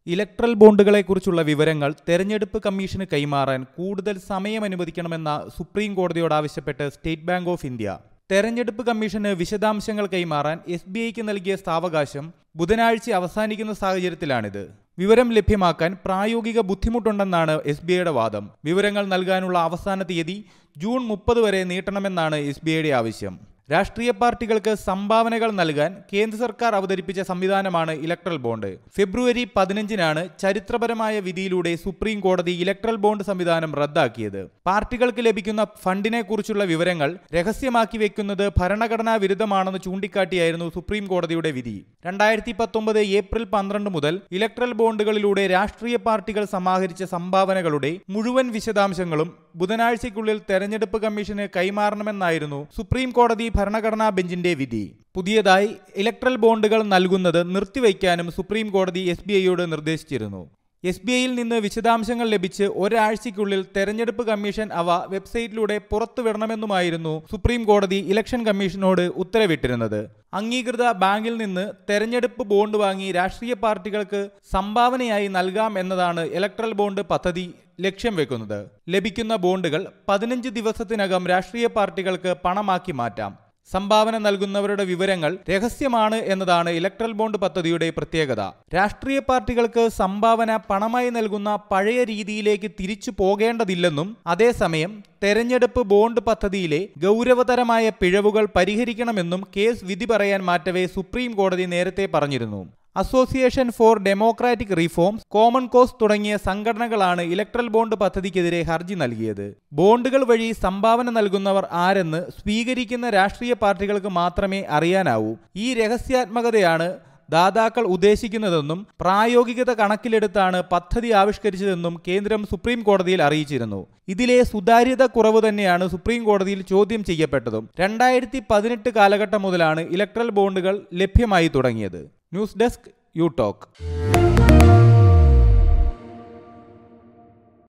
Electoral ബോണ്ടുകളെക്കുറിച്ചുള്ള വിവരങ്ങൾ തെരഞ്ഞെടുപ്പ് commission കൈമാറാൻ കൂടുതൽ സമയം അനുവദിക്കണമെന്ന സുപ്രീം കോടതിയോട് ആവശ്യപ്പെട്ട് സ്റ്റേറ്റ് ബാങ്ക് ഓഫ് ഇന്ത്യ. തെരഞ്ഞെടുപ്പ് കമ്മീഷന് വിശദാംശങ്ങൾ കൈമാറാൻ SBIക്ക് നൽകിയ സാവകാശം ബുധനാഴ്ച അവസാനിക്കുന്ന സാഹചര്യത്തിലാണിത്. വിവരം ലഭ്യമാക്കാൻ പ്രായോഗിക ബുദ്ധിമുട്ടുണ്ടെന്നാണ് SBIയുടെ വാദം. വിവരങ്ങൾ നൽകാനുള്ള അവസാന തീയതി ജൂൺ 30 വരെ നീട്ടണമെന്നാണ് SBIയുടെ ആവശ്യം. രാഷ്ട്രീയ പാർട്ടികൾക്ക് സംഭാവനകൾ നൽകാൻ കേന്ദ്ര സർക്കാർ അവതരിപ്പിച്ച സംവിധാനമാണ് ഇലക്ട്രൽ ബോണ്ട്. ഫെബ്രുവരി 15-നാണ് ചരിത്രപരമായ വിധിയിലൂടെ സുപ്രീം കോടതി ഇലക്ട്രൽ ബോണ്ട് സംവിധാനം റദ്ദാക്കിയത്. പാർട്ടികൾക്ക് ലഭിക്കുന്ന ഫണ്ടിനെക്കുറിച്ചുള്ള വിവരങ്ങൾ രഹസ്യമാക്കി വെക്കുന്നത് ഭരണഘടനാ വിരുദ്ധമാണെന്ന് ചൂണ്ടിക്കാട്ടിയായിരുന്നു സുപ്രീം കോടതിയുടെ വിധി. 2019 ഏപ്രിൽ 12 മുതൽ ഇലക്ട്രൽ ബോണ്ടുകളിലൂടെ രാഷ്ട്രീയ പാർട്ടികൾ സമാഹരിച്ച സംഭാവനകളുടെ മുഴുവൻ വിശദാംശങ്ങളും ബുധനാഴ്ചയ്ക്കുള്ളിൽ തെരഞ്ഞെടുപ്പ് കമ്മീഷന് കൈമാറണമെന്നായിരുന്നു സുപ്രീം കോടതി ഭരണഘടനാ ബെഞ്ചിന്റെ വിധി. പുതിയതായി ഇലക്ട്രൽ ബോണ്ടുകൾ നൽകുന്നത് നിർത്തിവയ്ക്കാനും സുപ്രീം കോടതി SBIയോട് നിർദ്ദേശിച്ചിരുന്നു. SBIയിൽ നിന്ന് വിശദാംശങ്ങൾ ലഭിച്ച് ഒരാഴ്ചയ്ക്കുള്ളിൽ തെരഞ്ഞെടുപ്പ് കമ്മീഷൻ അവ വെബ്സൈറ്റിലൂടെ പുറത്തുവിടണമെന്നുമായിരുന്നു സുപ്രീം കോടതി ഇലക്ഷൻ കമ്മീഷനോട് ഉത്തരവിട്ടിരുന്നത്. അംഗീകൃത ബാങ്കിൽ നിന്ന് തെരഞ്ഞെടുപ്പ് ബോണ്ട് വാങ്ങി രാഷ്ട്രീയ പാർട്ടികൾക്ക് സംഭാവനയായി നൽകാം എന്നതാണ് ഇലക്ട്രൽ ബോണ്ട് പദ്ധതി ലക്ഷ്യം വെക്കുന്നത്. ലഭിക്കുന്ന ബോണ്ടുകൾ 15 ദിവസത്തിനകം രാഷ്ട്രീയ പാർട്ടികൾക്ക് പണമാക്കി മാറ്റാം. സംഭാവന നൽകുന്നവരുടെ വിവരങ്ങൾ രഹസ്യമാണ് എന്നതാണ് ഇലക്ട്രൽ ബോണ്ട് പദ്ധതിയുടെ പ്രത്യേകത. രാഷ്ട്രീയ പാർട്ടികൾക്ക് സംഭാവന പണമായി നൽകുന്ന പഴയ രീതിയിലേക്ക് തിരിച്ചു പോകേണ്ടതില്ലെന്നും അതേസമയം തെരഞ്ഞെടുപ്പ് ബോണ്ട് പദ്ധതിയിലെ ഗൗരവതരമായ പിഴവുകൾ പരിഹരിക്കണമെന്നും കേസ് വിധി പറയാൻ മാറ്റവേ സുപ്രീം കോടതി നേരത്തെ പറഞ്ഞിരുന്നു. Association for democratic reforms, common cause തുടങ്ങിയ സംഘടനകളാണ് ഇലക്ട്രൽ ബോണ്ട് പദ്ധതിക്കെതിരെ ഹർജി നൽകിയത്. ബോണ്ടുകൾ വഴി സംഭാവന നൽകുന്നവർ ആരെന്ന് സ്വീകരിക്കുന്ന രാഷ്ട്രീയ പാർട്ടികൾക്ക് മാത്രമേ അറിയാനാവൂ. ഈ രഹസ്യാത്മകതയാണ് ദാതാക്കൾ ഉദ്ദേശിക്കുന്നതെന്നും പ്രായോഗികത കണക്കിലെടുത്താണ് പദ്ധതി ആവിഷ്കരിച്ചതെന്നും കേന്ദ്രം സുപ്രീം കോടതിയിൽ അറിയിച്ചിരുന്നു. ഇതിലെ സുതാര്യത കുറവ് തന്നെയാണ് സുപ്രീം കോടതിയിൽ ചോദ്യം ചെയ്യപ്പെട്ടതും. 2018 കാലഘട്ടം മുതലാണ് ഇലക്ട്രൽ ബോണ്ടുകൾ ലഭ്യമായി തുടങ്ങിയത്. News desk you talk.